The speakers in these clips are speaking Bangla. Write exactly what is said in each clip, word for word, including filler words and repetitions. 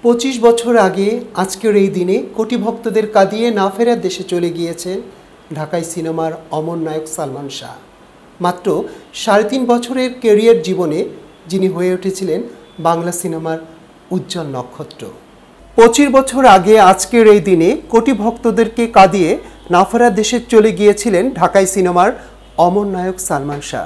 পঁচিশ বছর আগে আজকের এই দিনে কোটি ভক্তদের কাঁদিয়ে না ফেরার দেশে চলে গিয়েছেন ঢাকাই সিনেমার অমর নায়ক সালমান শাহ। মাত্র সাড়ে তিন বছরের ক্যারিয়ার জীবনে যিনি হয়ে উঠেছিলেন বাংলা সিনেমার উজ্জ্বল নক্ষত্র। পঁচিশ বছর আগে আজকের এই দিনে কোটি ভক্তদেরকে কাঁদিয়ে না ফেরার দেশে চলে গিয়েছিলেন ঢাকাই সিনেমার অমর নায়ক সালমান শাহ।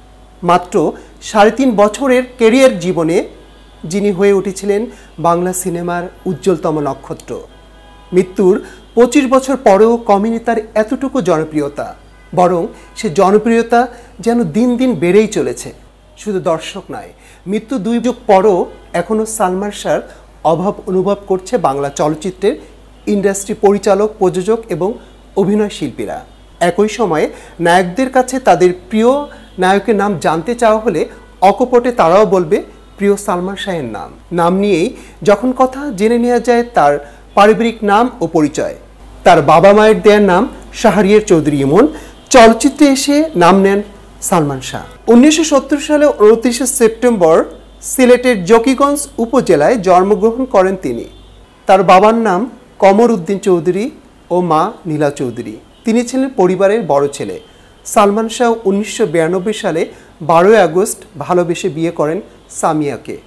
মাত্র সাড়ে তিন বছরের ক্যারিয়ার জীবনে যিনি হয়ে উঠেছিলেন বাংলা সিনেমার উজ্জ্বলতম নক্ষত্র। মৃত্যুর পঁচিশ বছর পরেও কমেনি তার এতটুকু জনপ্রিয়তা, বরং সে জনপ্রিয়তা যেন দিন দিন বেড়েই চলেছে। শুধু দর্শক নয়, মৃত্যু দুই যুগ পরও এখনও সালমান শাহর অভাব অনুভব করছে বাংলা চলচ্চিত্রের ইন্ডাস্ট্রি পরিচালক, প্রযোজক এবং অভিনয় শিল্পীরা। একই সময়ে নায়কদের কাছে তাদের প্রিয় নায়কের নাম জানতে চাওয়া হলে অকপটে তারাও বলবে প্রিয় সালমান শাহের নাম। নাম নিয়েই যখন কথা জেনে নেওয়া যায় তার পারিবারিক নাম ও পরিচয়। তার বাবা মায়ের দেয়ার নাম শাহরিয়ার চৌধুরী ইমন, চলচ্চিত্রে এসে নাম নেন সালমান শাহ। উনিশশো সত্তর সালে উনত্রিশে সেপ্টেম্বর সিলেটের জকিগঞ্জ উপজেলায় জন্মগ্রহণ করেন তিনি। তার বাবার নাম কমর উদ্দিন চৌধুরী ও মা নীলা চৌধুরী। তিনি ছিলেন পরিবারের বড় ছেলে। সালমান শাহ উনিশশো বিরানব্বই সালে বারোই আগস্ট ভালোবেসে বিয়ে করেন সামিয়াকে।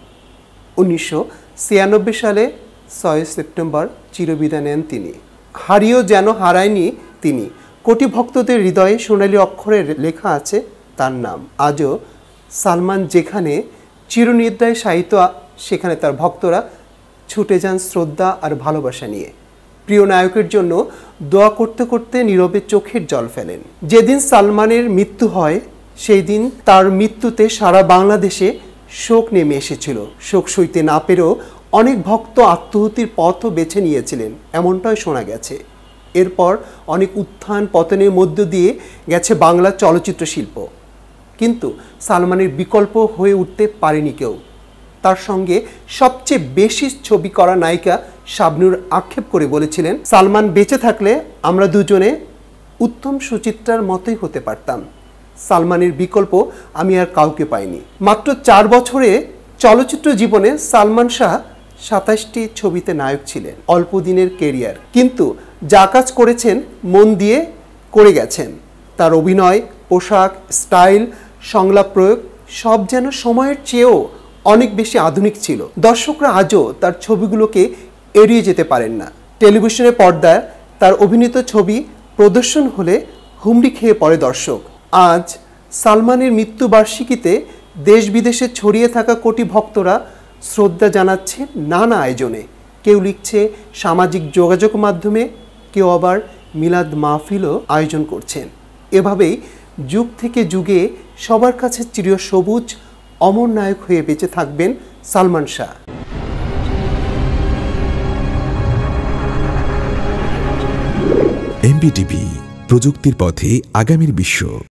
উনিশশো ছিয়ানব্বই সালে ছয় সেপ্টেম্বর চিরবিদায় নেন তিনি। হারিয়েও যেন হারায়নি তিনি। কোটি ভক্তদের হৃদয়ে সোনালী অক্ষরে লেখা আছে তার নাম। আজও সালমান যেখানে চিরনিদ্রায় শায়িত, সেখানে তার ভক্তরা ছুটে যান শ্রদ্ধা আর ভালোবাসা নিয়ে। প্রিয় নায়কের জন্য দোয়া করতে করতে নীরবে চোখের জল ফেলেন। যেদিন সালমানের মৃত্যু হয় সেই দিন তার মৃত্যুতে সারা বাংলাদেশে শোক নেমে এসেছিল। শোক সইতে না পেরেও অনেক ভক্ত আত্মহত্যির পথও বেছে নিয়েছিলেন, এমনটাই শোনা গেছে। এরপর অনেক উত্থান পতনের মধ্য দিয়ে গেছে বাংলা চলচ্চিত্র শিল্প, কিন্তু সালমানের বিকল্প হয়ে উঠতে পারেনি কেউ। তার সঙ্গে সবচেয়ে বেশি ছবি করা নায়িকা শাবনূর আক্ষেপ করে বলেছিলেন, সালমান বেঁচে থাকলে আমরা দুজনে উত্তম সুচিত্রার মতোই হতে পারতাম। সালমানের বিকল্প আমি আর কাউকে পাইনি। মাত্র চার বছরে চলচ্চিত্র জীবনে সালমান শাহ সাতাশটি ছবিতে নায়ক ছিলেন। অল্প দিনের ক্যারিয়ার, কিন্তু যা কাজ করেছেন মন দিয়ে করে গেছেন। তার অভিনয়, পোশাক, স্টাইল, সংলাপ প্রয়োগ সব যেন সময়ের চেয়েও অনেক বেশি আধুনিক ছিল। দর্শকরা আজও তার ছবিগুলোকে এড়িয়ে যেতে পারেন না। টেলিভিশনের পর্দায় তার অভিনীত ছবি প্রদর্শন হলে হুমড়ি খেয়ে পড়ে দর্শক। আজ সালমানের মৃত্যুবার্ষিকীতে দেশ বিদেশে ছড়িয়ে থাকা কোটি ভক্তরা শ্রদ্ধা জানাচ্ছে নানা আয়োজনে। কেউ লিখছে সামাজিক যোগাযোগ মাধ্যমে, কেউ আবার মিলাদ মাহফিলও আয়োজন করছেন। এভাবেই যুগ থেকে যুগে সবার কাছে চিরসবুজ অমর নায়ক হয়ে বেঁচে থাকবেন সালমান শাহ। এমবিটিভি, প্রযুক্তির পথে আগামীর বিশ্ব।